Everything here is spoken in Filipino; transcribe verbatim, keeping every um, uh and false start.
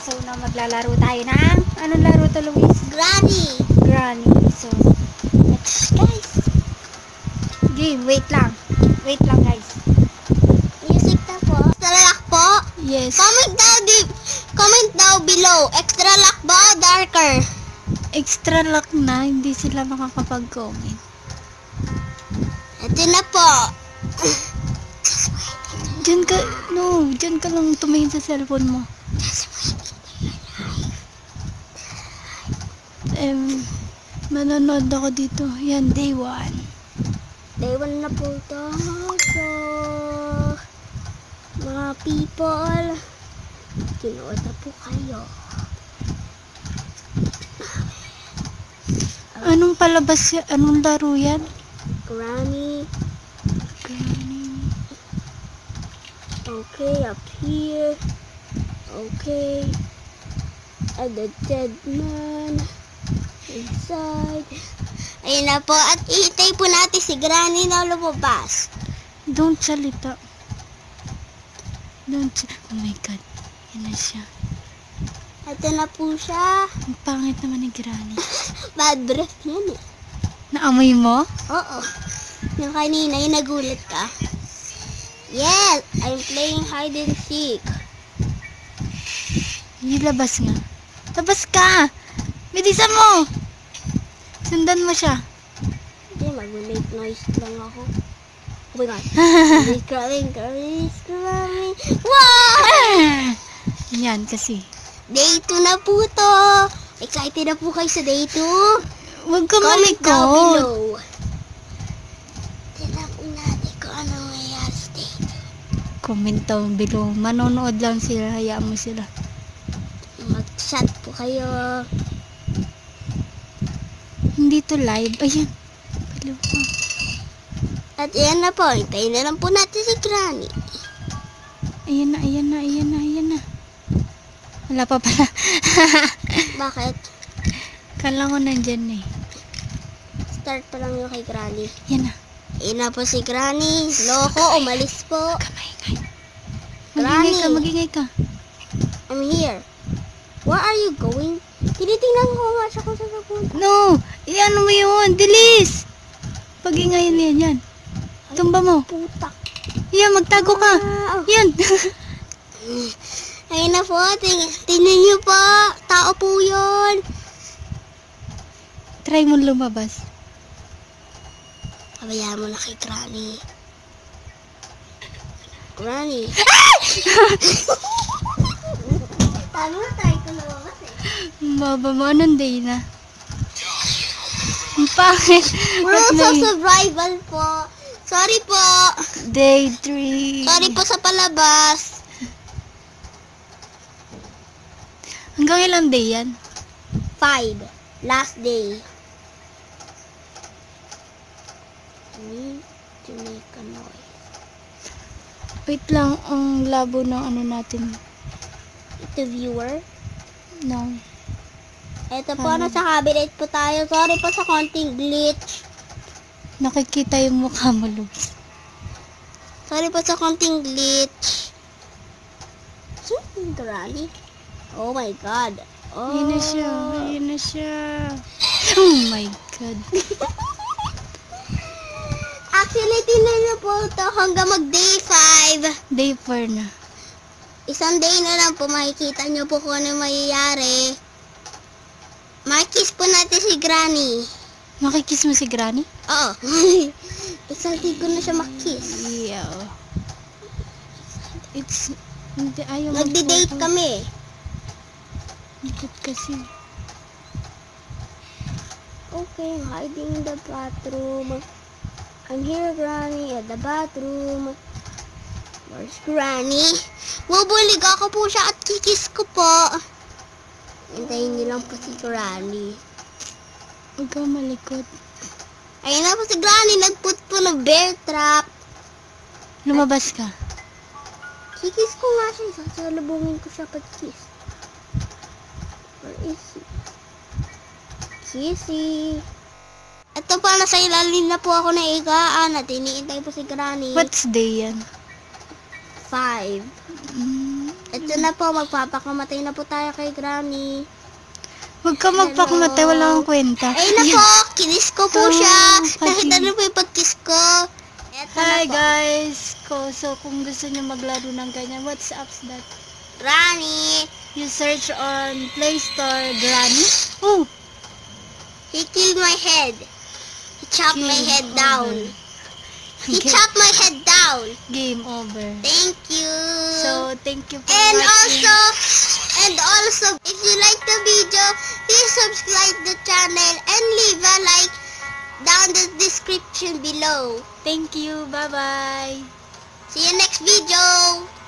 So, na maglalaro tayo ng, anong laro to, Luis? Granny! Granny. So, let's, guys. Game, wait lang. Wait lang, guys. Music na po. Extra lock po? Yes. Comment daw, di- comment daw below. Extra lock ba o darker? Extra lock na, hindi sila makakapag-comment. Ito na po. Diyan ka, no, diyan ka lang tumingin sa cellphone mo. Um, manonood ako dito. Yan, day one. Day one na po ito. So, mga people, kinuot na po kayo. Anong palabas yan? Anong laro yan? Granny. Granny. Okay, up here. Okay. And the dead man inside. Ayun na po. At ihintay po natin si Granny na lumabas. Don't salita. Don't salita. Oh my God. Yan na siya. Ito na po siya. Ang pangit naman ni Granny. Bad breath yan eh. Naamoy mo? Oo. Yung kanina, yung nagulat ka. Yes! I'm playing hide and seek. Ilabas nga. Labas ka! Bilisan mo! Sundan mo siya. Hindi, mag-make noise lang ako. Oh my God. It's crawling, crawling, crawling. Wow! Yan kasi. Day two na po to. Excited na po kayo sa day two? Huwag ka Comment down malikot. below. Tignan po natin kung ano mayroon sa day two. Comment down below. Manonood lang sila. Hayaan mo sila. Mag-chat po kayo. Hindi to live. Ayan. Hello pa. At ayan na po. Hintayin na lang po natin si Granny. Ayan na, ayan na, ayan na, ayan na. Wala pa pala. Bakit? Kala ko nandyan eh. Start pa lang yung kay Granny. Yan na. Ayan na po si Granny. Loko, umalis po. Kamay-ingay. Granny. Magingay ka, magingay ka. I'm here. Where are you going? Tinitingnan ko nga siya kung saan napunta. No! Iyan mo yun! Dilis! Pag-ingayin mo yan, yan. Tumba mo. Putak. Yan, magtago ka. Wow. Yan. Ayun na po. Ting tingnan niyo po. Tao po yun. Try mo lumabas. Kabayaan mo na kay Granny. Granny. Tama, try ko lumabas eh. Baba mo, anong day na? Ang pangit. We're At also may- survival po. Sorry po. Day three. Sorry po sa palabas. Hanggang ilang day yan? Five. Last day. Need to make a noise. Wait lang, ang labo ng ano natin. Ito viewer. No. Ito po, Ano? nasa cabinet po tayo. Sorry po sa konting glitch. Nakikita yung mukha mo, Luis. Sorry po sa konting glitch. Sino Granny? Oh my God. Oh. Ayun na siya. Ayun na siya. Oh my God. Actually, tinan niyo po ito hanggang mag-day five. Day four na. Isang day na lang po, makikita niyo po kung ano mayayari. Makikiss po natin si Granny. Makikiss mo si Granny? Oo. Excited ko na siya makiss. Yeah. It's... Hindi, ayaw Nagde-date mag-focus. kami. Ikot kasi. Okay, I'm hiding in the bathroom. I'm here, Granny, at the bathroom. Where's Granny? Bubulig ako po siya at kikis ko po. Hintayin niyo lang po si Granny. Huwag ka malikot. Ayun na po si Granny, nagput po ng bear trap. Lumabas ka. Kikis ko nga siya, sasalubungin ko siya pag-kiss. Where is he? Kissy. Ito po, nasa ilalim na po ako ng igaan at iniintay po si Granny. What's day yan? Five. Mm, Ito na po, magpapakamatay na po tayo kay Granny. Huwag ka magpakamatay, wala kang kwenta. Ayun na po, kinis ko po siya. Oh, Nakita pati- niyo po yung pag-kiss ko. Eto Hi na po. guys! Ko, so kung gusto niyo maglaro ng ganyan, what's apps that? Granny, You search on Play Store, Granny. Oh! he killed my head. He chopped my Game head down. over. He Game- chopped my head down. Game over. Thank you. So, thank you for and watching. also, and also, if you like the video, please subscribe the channel and leave a like down the description below. Thank you. Bye-bye. See you next video.